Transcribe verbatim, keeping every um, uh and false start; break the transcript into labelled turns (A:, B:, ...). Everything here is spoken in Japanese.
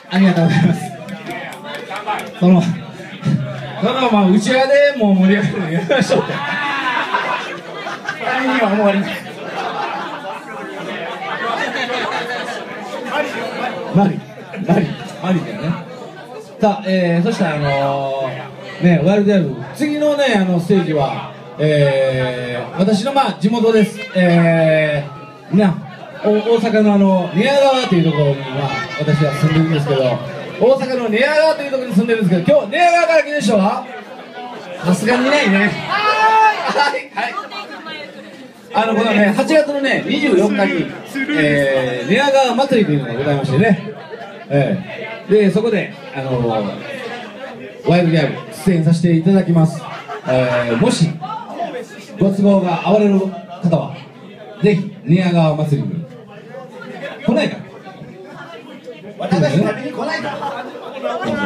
A: ありがとうございます。そのそのまあ内輪でもう盛り上がるのやりましょうって誰には思われない。マリマリマリだよね。さあ、えー、そしたらあのー、ねワイルドヤブ次のねあのステージは、えー、私のまあ地元です。えー、なお大阪のあの寝屋川というところには私は住んでるんですけど、大阪の寝屋川というところに住んでるんですけど、今日寝屋川から来る人はさすがにいないね。はいはい。あのこのねはちがつのねにじゅうよっかに、えー、寝屋川祭りというのがございましてね、えー、でそこであのー、ワイルドヤブ出演させていただきます。えー、もしご都合が合われる方はぜひ寝屋川祭りに来ないか。私食べに来ないか。